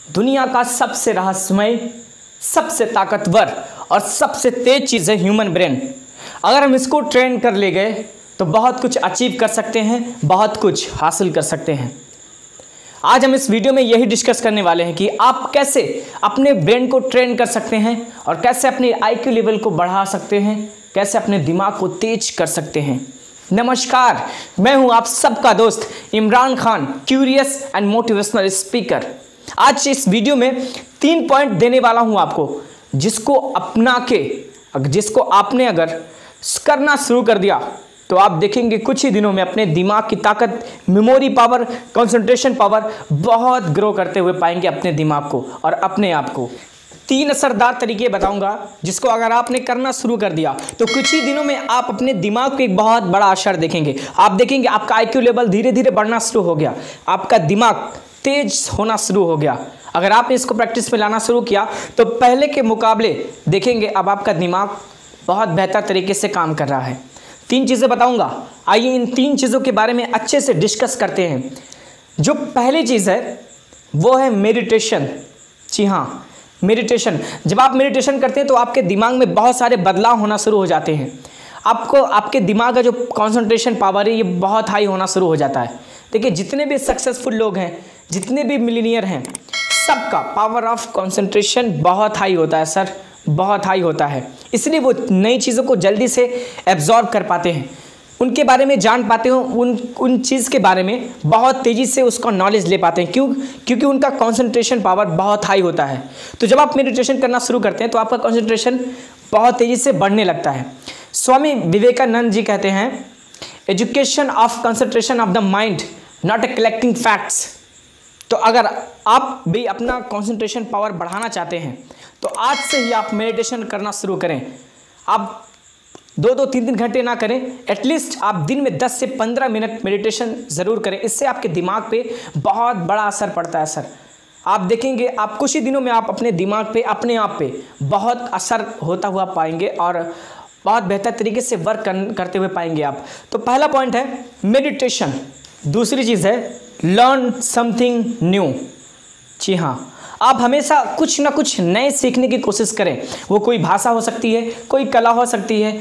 दुनिया का सबसे रहस्यमय, सबसे ताकतवर और सबसे तेज चीज़ है ह्यूमन ब्रेन। अगर हम इसको ट्रेन कर ले गए तो बहुत कुछ अचीव कर सकते हैं, बहुत कुछ हासिल कर सकते हैं। आज हम इस वीडियो में यही डिस्कस करने वाले हैं कि आप कैसे अपने ब्रेन को ट्रेन कर सकते हैं और कैसे अपने IQ लेवल को बढ़ा सकते हैं, कैसे अपने दिमाग को तेज कर सकते हैं। नमस्कार, मैं हूं आप सबका दोस्त Imran Khan, curious and motivational speaker. आज इस वीडियो में 3 पॉइंट देने वाला हूं आपको, जिसको आपने अगर करना शुरू कर दिया तो आप देखेंगे कुछ ही दिनों में अपने दिमाग की ताकत, मेमोरी पावर, कंसंट्रेशन पावर बहुत ग्रो करते हुए पाएंगे अपने दिमाग को और अपने आप को। 3 असरदार तरीके बताऊंगा जिसको अगर आपने करना शुरू कर दिया तो कुछ ही दिनों में आप अपने दिमाग पे एक बहुत बड़ा असर देखेंगे। आप देखेंगे आपका IQ लेवल धीरे धीरे बढ़ना शुरू हो गया, आपका दिमाग तेज होना शुरू हो गया। अगर आपने इसको प्रैक्टिस में लाना शुरू किया तो पहले के मुकाबले देखेंगे अब आपका दिमाग बहुत बेहतर तरीके से काम कर रहा है। 3 चीज़ें बताऊंगा, आइए इन 3 चीज़ों के बारे में अच्छे से डिस्कस करते हैं। जो पहली चीज़ है वो है मेडिटेशन। जी हाँ, मेडिटेशन। जब आप मेडिटेशन करते हैं तो आपके दिमाग में बहुत सारे बदलाव होना शुरू हो जाते हैं। आपके दिमाग का जो कंसंट्रेशन पावर है ये बहुत हाई होना शुरू हो जाता है। देखिए, जितने भी सक्सेसफुल लोग हैं, जितने भी मिलीनियर हैं, सबका पावर ऑफ कंसंट्रेशन बहुत हाई होता है सर, बहुत हाई होता है। इसलिए वो नई चीज़ों को जल्दी से एब्जॉर्ब कर पाते हैं, उनके बारे में जान पाते हो, उन चीज़ के बारे में बहुत तेज़ी से उसका नॉलेज ले पाते हैं। क्योंकि उनका कंसंट्रेशन पावर बहुत हाई होता है। तो जब आप मेडिटेशन करना शुरू करते हैं तो आपका कंसंट्रेशन बहुत तेज़ी से बढ़ने लगता है। स्वामी विवेकानंद जी कहते हैं, education of concentration of the mind, not a collecting facts. तो अगर आप भी अपना कंसंट्रेशन पावर बढ़ाना चाहते हैं तो आज से ही आप मेडिटेशन करना शुरू करें। आप 2-2, 3-3 घंटे ना करें, एटलीस्ट आप दिन में 10 से 15 मिनट मेडिटेशन ज़रूर करें। इससे आपके दिमाग पे बहुत बड़ा असर पड़ता है सर। आप देखेंगे आप कुछ ही दिनों में आप अपने दिमाग पे, अपने आप पे बहुत असर होता हुआ पाएंगे और बहुत बेहतर तरीके से वर्क करते हुए पाएंगे आप। तो पहला पॉइंट है मेडिटेशन। दूसरी चीज़ है लर्न समथिंग न्यू। जी हाँ, आप हमेशा कुछ ना कुछ नए सीखने की कोशिश करें। वो कोई भाषा हो सकती है, कोई कला हो सकती है,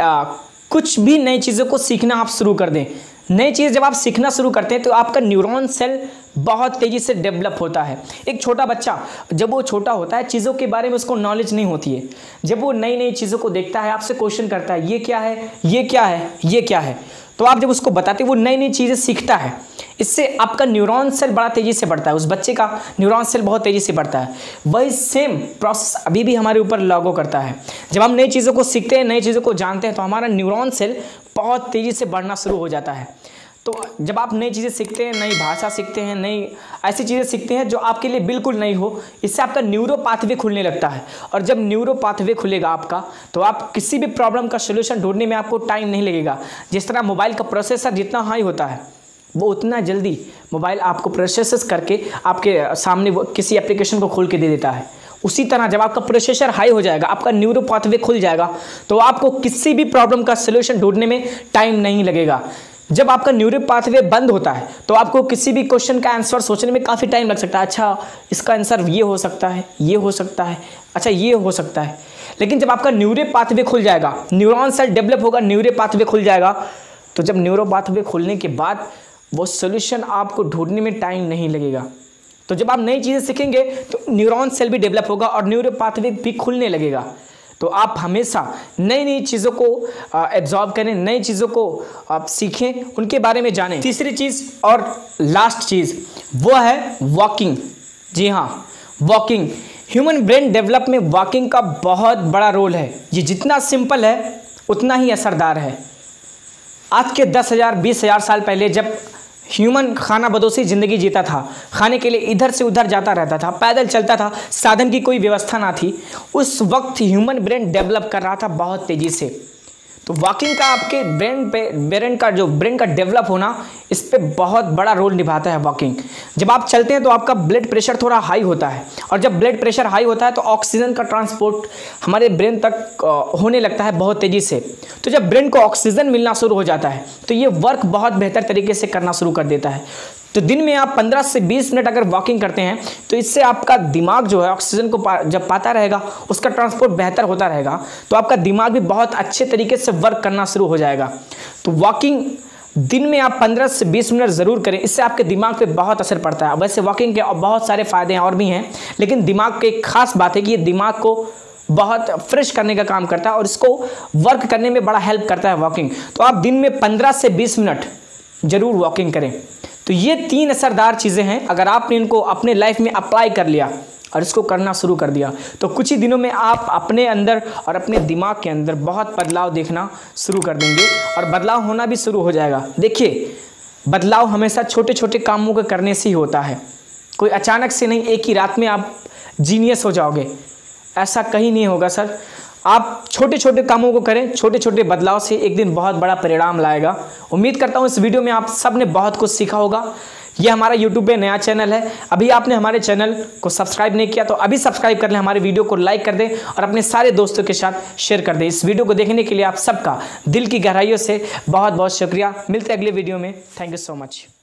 कुछ भी नई चीज़ों को सीखना आप शुरू कर दें। नई चीज़ जब आप सीखना शुरू करते हैं तो आपका न्यूरॉन सेल बहुत तेज़ी से डेवलप होता है। एक छोटा बच्चा जब वो छोटा होता है, चीज़ों के बारे में उसको नॉलेज नहीं होती है। जब वो नई नई चीज़ों को देखता है, आपसे क्वेश्चन करता है, ये क्या है, ये क्या है, ये क्या है, तो आप जब उसको बताते हैं वो नई नई चीज़ें सीखता है। इससे आपका न्यूरॉन सेल बड़ा तेज़ी से बढ़ता है, उस बच्चे का न्यूरॉन सेल बहुत तेज़ी से बढ़ता है। वही सेम प्रोसेस अभी भी हमारे ऊपर लागू करता है। जब हम नई चीज़ों को सीखते हैं, नई चीज़ों को जानते हैं तो हमारा न्यूरॉन सेल बहुत तेज़ी से बढ़ना शुरू हो जाता है। तो जब आप नई चीज़ें सीखते हैं, नई भाषा सीखते हैं, नई ऐसी चीज़ें सीखते हैं जो आपके लिए बिल्कुल नई हो, इससे आपका न्यूरो पाथवे खुलने लगता है। और जब न्यूरो पाथवे खुलेगा आपका तो आप किसी भी प्रॉब्लम का सोल्यूशन ढूंढने में आपको टाइम नहीं लगेगा। जिस तरह मोबाइल का प्रोसेसर जितना हाई होता है वो उतना जल्दी मोबाइल आपको प्रोसेस करके आपके सामने वो किसी एप्लीकेशन को खोल के दे देता है। उसी तरह जब आपका प्रोसेसर हाई हो जाएगा, आपका न्यूरो पाथवे खुल जाएगा तो आपको किसी भी प्रॉब्लम का सोल्यूशन ढूंढने में टाइम नहीं लगेगा। जब आपका न्यूरो पाथवे बंद होता है तो आपको किसी भी क्वेश्चन का आंसर सोचने में काफ़ी टाइम लग सकता है। अच्छा, इसका आंसर ये हो सकता है, ये हो सकता है, अच्छा ये हो सकता है। लेकिन जब आपका न्यूरो पाथवे खुल जाएगा, न्यूरॉन सेल डेवलप होगा, न्यूरो पाथवे खुल जाएगा, तो जब न्यूरो पाथवे खुलने के बाद वो सोल्यूशन आपको ढूंढने में टाइम नहीं लगेगा। तो जब आप नई चीज़ें सीखेंगे तो न्यूरॉन सेल भी डेवलप होगा और न्यूरो पाथवे भी खुलने लगेगा। तो आप हमेशा नई नई चीज़ों को एब्जॉर्ब करें, नई चीज़ों को आप सीखें, उनके बारे में जानें। तीसरी चीज़ और लास्ट चीज़ वो है वॉकिंग। जी हाँ, वॉकिंग। ह्यूमन ब्रेन डेवलप में वॉकिंग का बहुत बड़ा रोल है। ये जितना सिंपल है उतना ही असरदार है। आज के 10,000 20,000 साल पहले जब ह्यूमन खाना बदोशी ज़िंदगी जीता था, खाने के लिए इधर से उधर जाता रहता था, पैदल चलता था, साधन की कोई व्यवस्था ना थी, उस वक्त ह्यूमन ब्रेन डेवलप कर रहा था बहुत तेज़ी से। तो वॉकिंग का आपके ब्रेन का डेवलप होना, इस पे बहुत बड़ा रोल निभाता है वॉकिंग। जब आप चलते हैं तो आपका ब्लड प्रेशर थोड़ा हाई होता है और जब ब्लड प्रेशर हाई होता है तो ऑक्सीजन का ट्रांसपोर्ट हमारे ब्रेन तक होने लगता है बहुत तेज़ी से। तो जब ब्रेन को ऑक्सीजन मिलना शुरू हो जाता है तो ये वर्क बहुत बेहतर तरीके से करना शुरू कर देता है। तो दिन में आप 15 से 20 मिनट अगर वॉकिंग करते हैं तो इससे आपका दिमाग जो है ऑक्सीजन को जब पाता रहेगा, उसका ट्रांसपोर्ट बेहतर होता रहेगा, तो आपका दिमाग भी बहुत अच्छे तरीके से वर्क करना शुरू हो जाएगा। तो वॉकिंग दिन में आप 15 से 20 मिनट ज़रूर करें, इससे आपके दिमाग पे बहुत असर पड़ता है। वैसे वॉकिंग के बहुत सारे फ़ायदे और भी हैं, लेकिन दिमाग की एक खास बात है कि ये दिमाग को बहुत फ्रेश करने का काम करता है और इसको वर्क करने में बड़ा हेल्प करता है वॉकिंग। तो आप दिन में 15 से 20 मिनट ज़रूर वॉकिंग करें। तो ये 3 असरदार चीज़ें हैं, अगर आपने इनको अपने लाइफ में अप्लाई कर लिया और इसको करना शुरू कर दिया तो कुछ ही दिनों में आप अपने अंदर और अपने दिमाग के अंदर बहुत बदलाव देखना शुरू कर देंगे और बदलाव होना भी शुरू हो जाएगा। देखिए, बदलाव हमेशा छोटे छोटे कामों को करने से ही होता है, कोई अचानक से नहीं एक ही रात में आप जीनियस हो जाओगे, ऐसा कहीं नहीं होगा सर। आप छोटे छोटे कामों को करें, छोटे छोटे बदलाव से एक दिन बहुत बड़ा परिणाम लाएगा। उम्मीद करता हूँ इस वीडियो में आप सब ने बहुत कुछ सीखा होगा। यह हमारा यूट्यूब पे नया चैनल है, अभी आपने हमारे चैनल को सब्सक्राइब नहीं किया तो अभी सब्सक्राइब कर लें, हमारे वीडियो को लाइक कर दें और अपने सारे दोस्तों के साथ शेयर कर दें। इस वीडियो को देखने के लिए आप सबका दिल की गहराइयों से बहुत बहुत शुक्रिया। मिलते हैं अगले वीडियो में। Thank you so much.